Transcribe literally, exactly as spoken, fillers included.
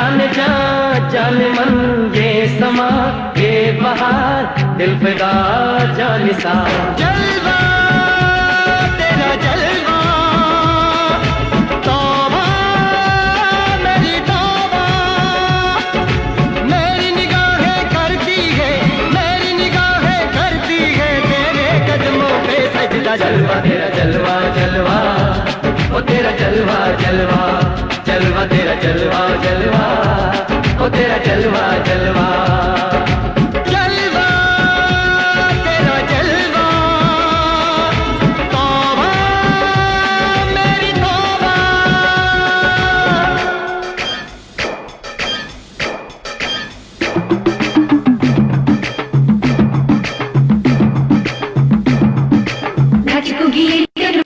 जान जा जान मन ये समा ये बहार दिल फिदा जानिसा। जलवा तेरा जलवा तौबा मेरी तौबा, मेरी निगाहें करती है मेरी निगाहें करती है तेरे कदमों पे सजदा। जलवा तेरा जलवा जलवा ओ तेरा जलवा जलवा जलवा तेरा जलवा जलवा ओ तेरा जलवा जलवा।